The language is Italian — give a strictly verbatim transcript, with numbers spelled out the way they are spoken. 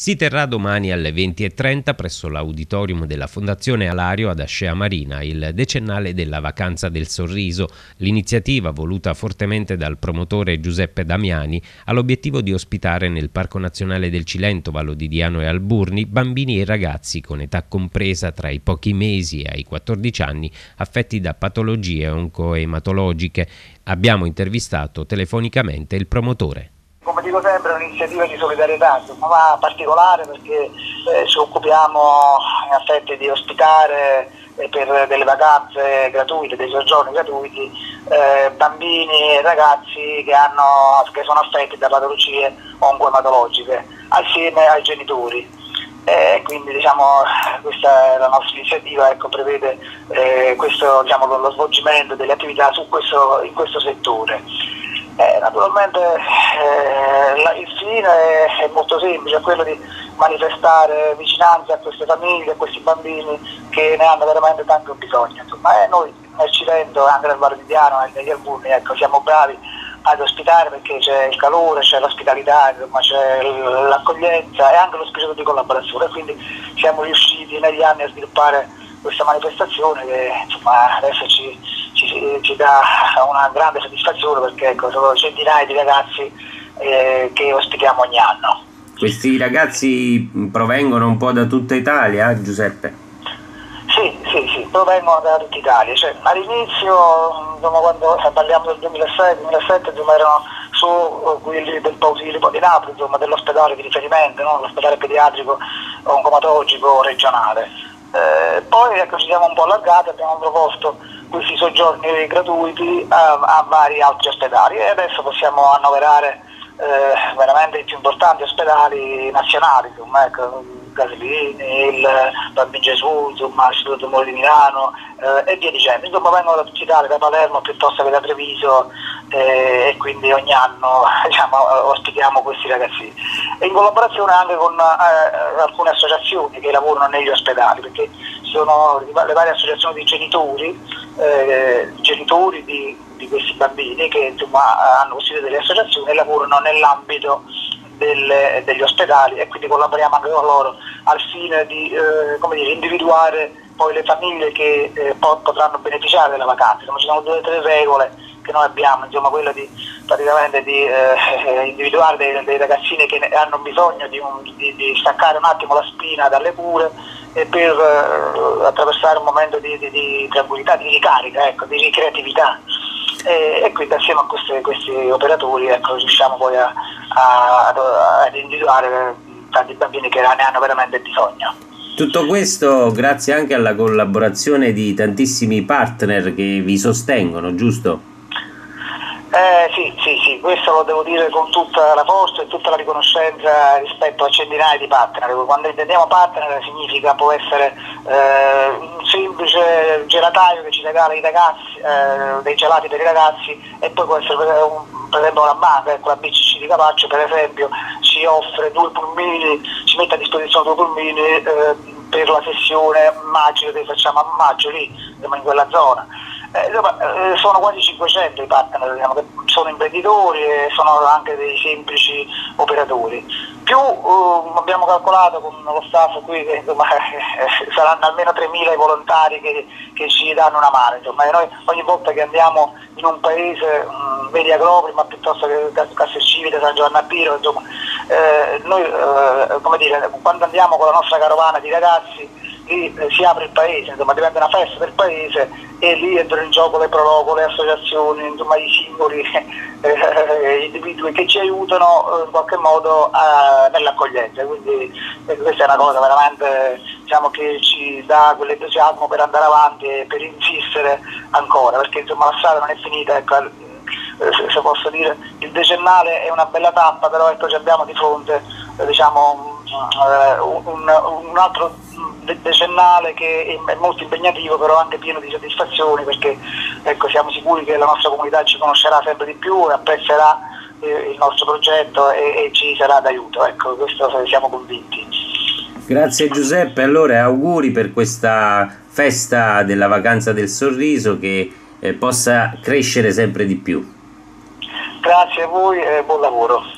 Si terrà domani alle venti e trenta presso l'auditorium della Fondazione Alario ad Ascea Marina il decennale della Vacanza del Sorriso. L'iniziativa, voluta fortemente dal promotore Giuseppe Damiani, ha l'obiettivo di ospitare nel Parco Nazionale del Cilento, Vallo di Diano e Alburni bambini e ragazzi con età compresa tra i pochi mesi e ai quattordici anni affetti da patologie oncoematologiche. Abbiamo intervistato telefonicamente il promotore. Come dico sempre, è un'iniziativa di solidarietà, ma particolare perché eh, ci occupiamo in effetti di ospitare eh, per delle vacanze gratuite, dei soggiorni gratuiti, eh, bambini e ragazzi che, hanno, che sono affetti da patologie oncoematologiche assieme ai genitori. E quindi diciamo questa è la nostra iniziativa, ecco, prevede eh, questo, diciamo, lo svolgimento delle attività su questo, in questo settore. Eh, naturalmente eh, la, il fine è, è molto semplice, è quello di manifestare vicinanza a queste famiglie, a questi bambini che ne hanno veramente tanto bisogno. Insomma, eh, noi nel Cilento, anche nel Vallo di Diano e negli Alburni, ecco, siamo bravi ad ospitare perché c'è il calore, c'è l'ospitalità, insomma, c'è l'accoglienza e anche lo spirito di collaborazione, quindi siamo riusciti negli anni a sviluppare questa manifestazione che insomma adesso ci, ci, ci dà una grande soddisfazione perché ecco, sono centinaia di ragazzi eh, che ospitiamo ogni anno. Questi ragazzi provengono un po' da tutta Italia, Giuseppe? Sì, sì, sì, provengono da tutta Italia. Cioè, all'inizio, insomma, quando parliamo del duemilasei duemilasette, insomma, erano su quelli del Pausilipo di Napoli, insomma, dell'ospedale di riferimento, no? L'ospedale pediatrico oncomatologico regionale. Eh, poi ecco, ci siamo un po' allargati, abbiamo proposto questi soggiorni gratuiti a, a vari altri ospedali e adesso possiamo annoverare eh, veramente i più importanti ospedali nazionali, insomma, ecco, Gaslini, il Bambino Gesù, insomma, l'Istituto Mori di Milano eh, e via dicendo. Insomma, vengono da tutta Italia, da Palermo piuttosto che da Treviso eh, e quindi ogni anno diciamo, ospitiamo questi ragazzini. E in collaborazione anche con eh, alcune associazioni che lavorano negli ospedali, perché ci sono le varie associazioni di genitori, eh, genitori di, di questi bambini che insomma, hanno costituito delle associazioni e lavorano nell'ambito Delle, degli ospedali e quindi collaboriamo anche con loro al fine di eh, come dire, individuare poi le famiglie che eh, po- potranno beneficiare della vacanza. Insomma, ci sono due o tre regole che noi abbiamo, insomma, quella di praticamente di eh, individuare dei, dei ragazzini che hanno bisogno di, un, di, di staccare un attimo la spina dalle cure e per eh, attraversare un momento di, di, di tranquillità, di ricarica, ecco, di ricreatività. E, e quindi assieme a questi, questi operatori ecco, riusciamo poi a, a, ad individuare tanti bambini che ne hanno veramente bisogno. Tutto questo grazie anche alla collaborazione di tantissimi partner che vi sostengono, giusto? Eh, sì, sì, sì, questo lo devo dire con tutta la forza e tutta la riconoscenza rispetto a centinaia di partner. Quando intendiamo partner significa può essere eh, un semplice gelataio che ci regala i ragazzi, eh, dei gelati per i ragazzi e poi può essere un, per esempio una banca, ecco, la B C C di Capaccio per esempio ci offre due pulmini, ci mette a disposizione due pulmini eh, per la sessione maggio che facciamo a maggio lì, in quella zona. Eh, insomma, eh, sono quasi cinquecento i partner, diciamo, che sono imprenditori e sono anche dei semplici operatori. Più eh, abbiamo calcolato con lo staff qui che insomma, eh, saranno almeno tremila i volontari che, che ci danno una mano. Insomma, e noi ogni volta che andiamo in un paese, mh, vedi Agropoli, ma piuttosto che Castelcivita, San Giovanni a Piro, insomma, eh, noi eh, come dire, quando andiamo con la nostra carovana di ragazzi lì eh, si apre il paese, insomma, diventa una festa del paese e lì entrano in gioco le prologo, le associazioni, insomma, i singoli eh, individui che ci aiutano eh, in qualche modo a, nell'accoglienza. Quindi eh, questa è una cosa veramente, diciamo, che ci dà quell'entusiasmo per andare avanti e per insistere ancora, perché insomma la strada non è finita, ecco, eh, se, se posso dire, il decennale è una bella tappa, però ecco ci abbiamo di fronte eh, diciamo, eh, un, un altro decennale che è molto impegnativo, però anche pieno di soddisfazioni, perché ecco, siamo sicuri che la nostra comunità ci conoscerà sempre di più e apprezzerà eh, il nostro progetto e, e ci sarà d'aiuto, ecco, questo siamo convinti. Grazie Giuseppe, allora auguri per questa festa della Vacanza del Sorriso che eh, possa crescere sempre di più. Grazie a voi e buon lavoro.